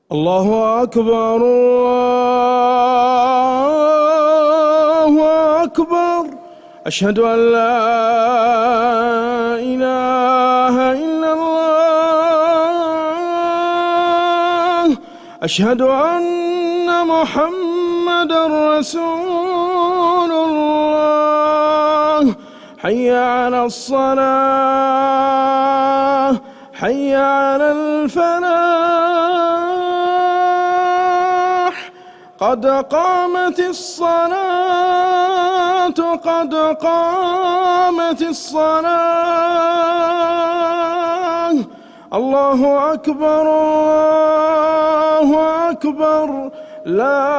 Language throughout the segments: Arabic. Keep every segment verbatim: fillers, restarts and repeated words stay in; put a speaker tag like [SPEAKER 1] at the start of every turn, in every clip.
[SPEAKER 1] الله أكبر الله أكبر. أشهد أن لا إله إلا الله. أشهد أن محمدًا رسول الله. حي على الصلاة، حي على الفلاح. قد قامت الصلاة، قد قامت الصلاة. الله أكبر الله أكبر. لا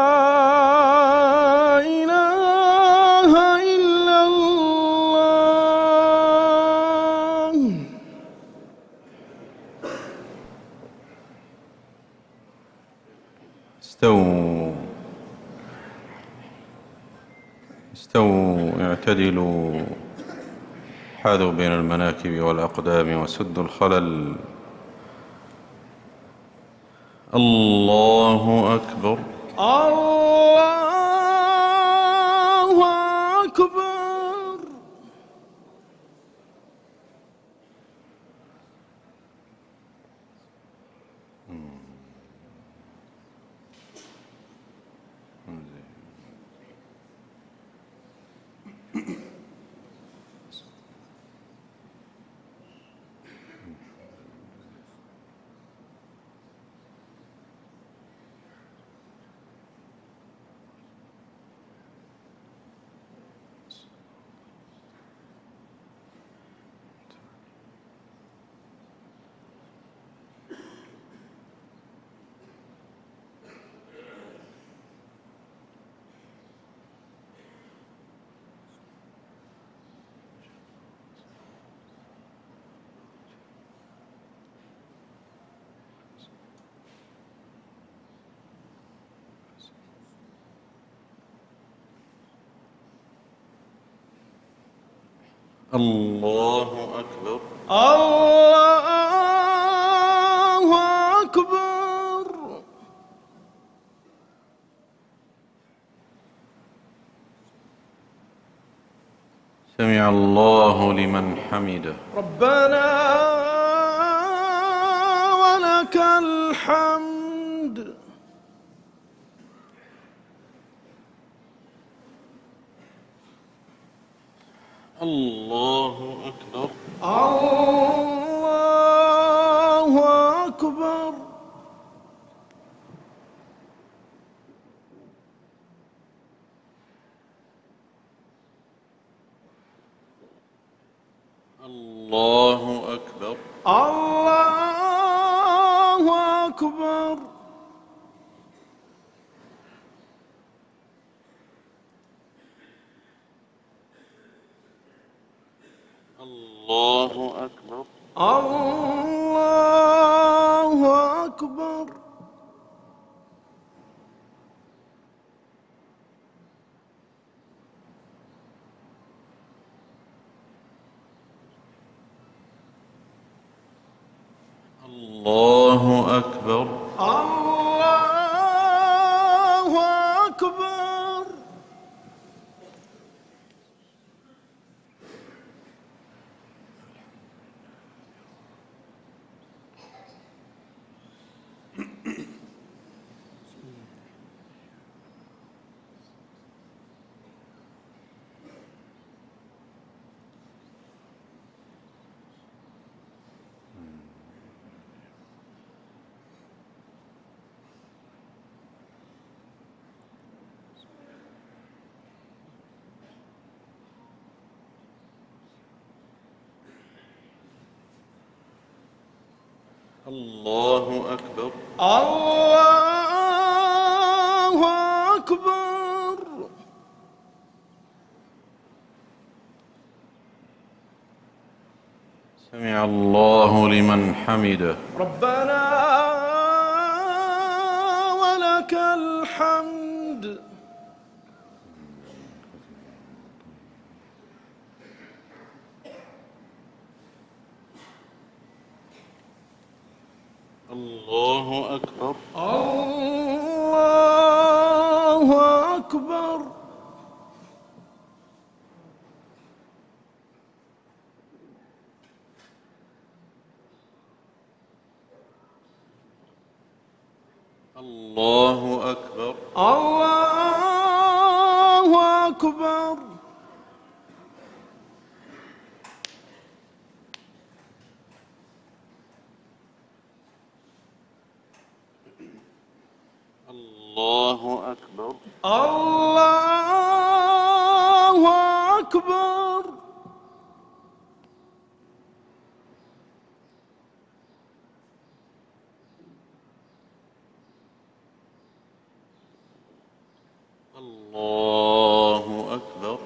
[SPEAKER 1] إله إلا الله.
[SPEAKER 2] استووا استووا اعتدلوا، حاذوا بين المناكب والأقدام وسدوا الخلل. الله أكبر
[SPEAKER 1] الله أكبر.
[SPEAKER 2] الله أكبر
[SPEAKER 1] الله أكبر.
[SPEAKER 2] سمع الله لمن حمده.
[SPEAKER 1] ربنا ولك الحمد.
[SPEAKER 2] الله أكبر
[SPEAKER 1] الله أكبر.
[SPEAKER 2] الله أكبر
[SPEAKER 1] الله أكبر.
[SPEAKER 2] الله أكبر
[SPEAKER 1] الله أكبر.
[SPEAKER 2] الله أكبر
[SPEAKER 1] الله أكبر.
[SPEAKER 2] الله أكبر
[SPEAKER 1] الله أكبر.
[SPEAKER 2] سمع الله لمن حمده.
[SPEAKER 1] ربنا ولك الحمد.
[SPEAKER 2] الله الله أكبر.
[SPEAKER 1] الله أكبر.
[SPEAKER 2] الله أكبر.
[SPEAKER 1] الله أكبر.
[SPEAKER 2] الله أكبر.
[SPEAKER 1] الله أكبر.
[SPEAKER 2] الله أكبر.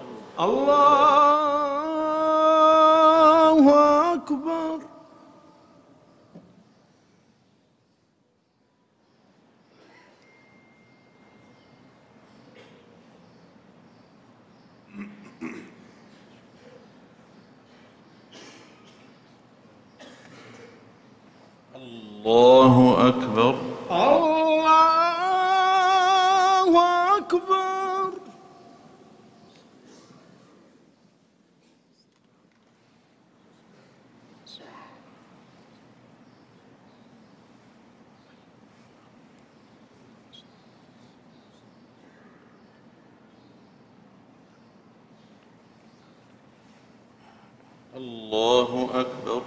[SPEAKER 1] الله أكبر.
[SPEAKER 2] الله أكبر.
[SPEAKER 1] الله أكبر.
[SPEAKER 2] الله أكبر.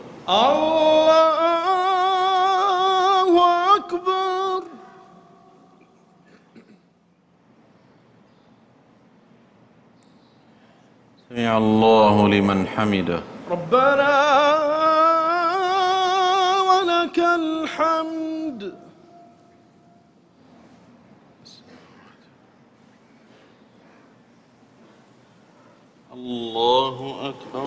[SPEAKER 1] الله أكبر.
[SPEAKER 2] سمع الله لمن حمده.
[SPEAKER 1] ربنا ولك الحمد.
[SPEAKER 2] الله أكبر.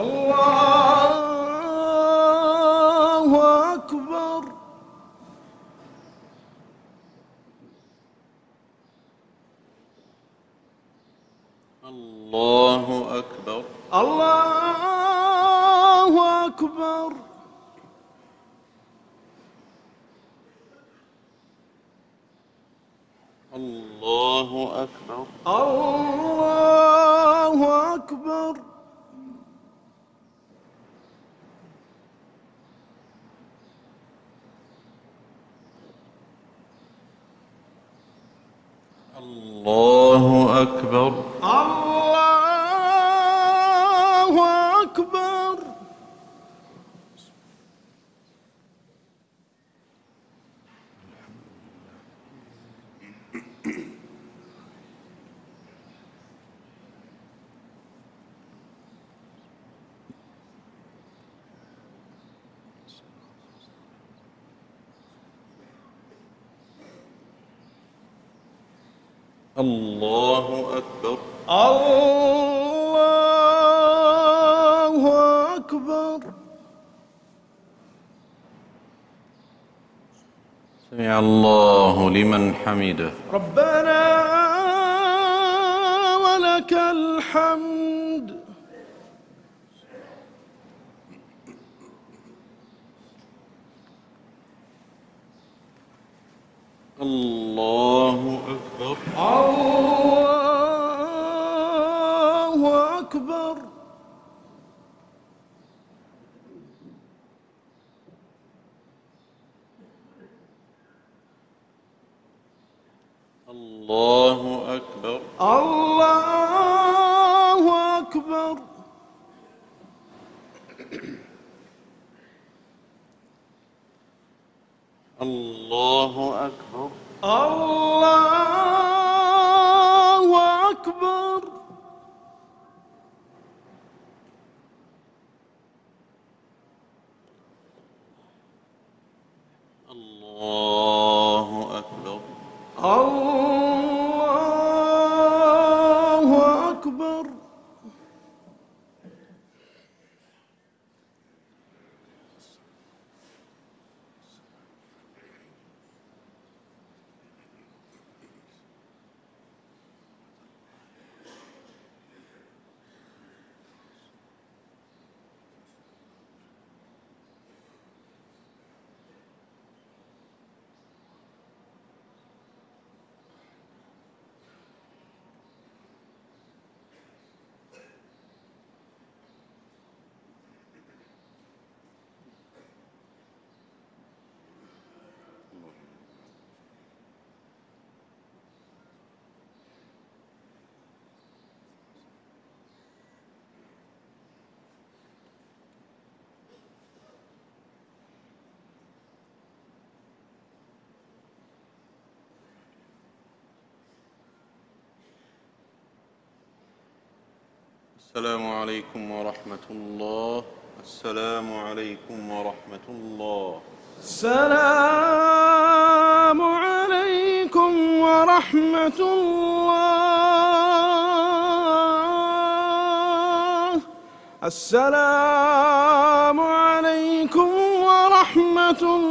[SPEAKER 1] الله أكبر.
[SPEAKER 2] الله أكبر.
[SPEAKER 1] الله أكبر.
[SPEAKER 2] الله أكبر.
[SPEAKER 1] الله أكبر.
[SPEAKER 2] الله أكبر.
[SPEAKER 1] الله أكبر.
[SPEAKER 2] الله أكبر.
[SPEAKER 1] الله أكبر.
[SPEAKER 2] سمع الله لمن حمده.
[SPEAKER 1] ربنا ولك الحمد.
[SPEAKER 2] الله أكبر.
[SPEAKER 1] الله أكبر.
[SPEAKER 2] الله أكبر.
[SPEAKER 1] الله أكبر.
[SPEAKER 2] الله أكبر.
[SPEAKER 1] الله أكبر.
[SPEAKER 2] الله أكبر.
[SPEAKER 1] الله أكبر.
[SPEAKER 2] السلام عليكم ورحمة الله. السلام عليكم ورحمة الله.
[SPEAKER 1] السلام عليكم ورحمة الله. السلام عليكم ورحمة الله.